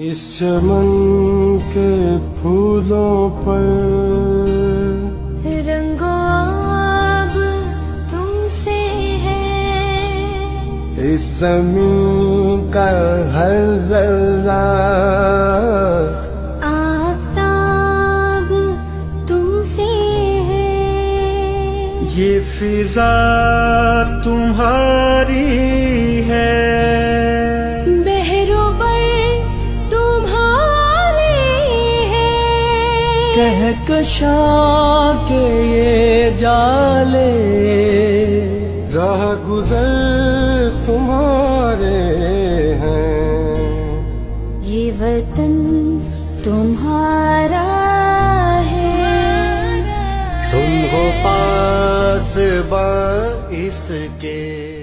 इस चमन के फूलों पर रंगो अब तुमसे है। इस ज़मीन का हर जर्रा आफ़ताब तुमसे है। ये फिजा तुम्हारी है। कहकशा के ये जाले राह गुजर तुम्हारे हैं। ये वतन तुम्हारा है। तुम हो पास बा इसके।